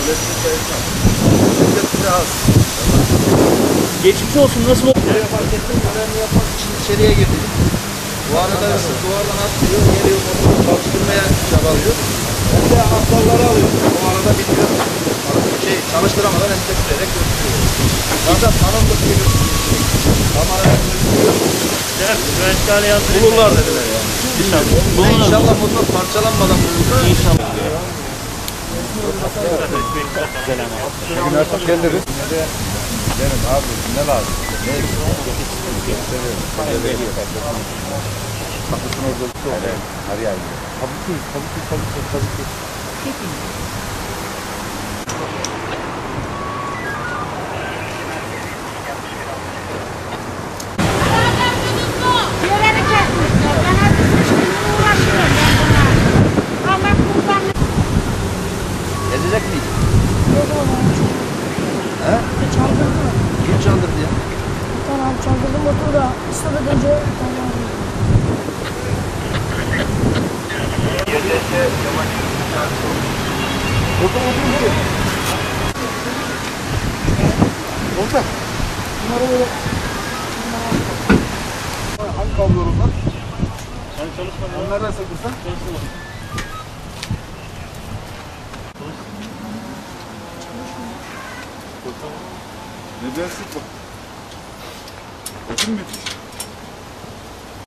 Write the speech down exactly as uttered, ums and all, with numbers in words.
Kesinlikle esnaf. Şiddet bile az. Geçmiş olsun, nasıl oldu? Nereye fark ettim, görevini yapmak için içeriye girdik. Bu arada hırsız duvardan atlıyor, geliyor motoru çalıştırmaya çabalıyor. Ben de anahtarları alıyorum. Bu arada bitiyor. Şey, çalıştıramadan entekleyerek götürüyor. Zaten tanındık bir hırsız. Kameraya gözüküyor. Güvenliklerle yazdık. Bulurlar dediler yani. İnşallah. Ve Bulurlar. inşallah motor parçalanmadan bulurlar. İnşallah. Bugün artık geliriz. Benim abi ne lazım? Ne seviyorum. Kapısın orada bir şey oldu. Her yer. Tabii ki, tabii ki, tabii ki, tabii ki. Yerleri kesmişler. Ben hep şimdi uğraşıyorum ben buna. Allah kurbanını. Gezecek miyiz? Yok oğlum. He? Çaldırdı. Kim çaldırdı ya? Tamam çaldırdım motoru da. Isıdı gece. Tamam. Otur, otur, otur. Orta. Bunları böyle... Hangi kablo onlar? Sen çalışmadın. Onlardan sakırsan? Çalışmadın. Ne dersin bak. Bakın müthiş.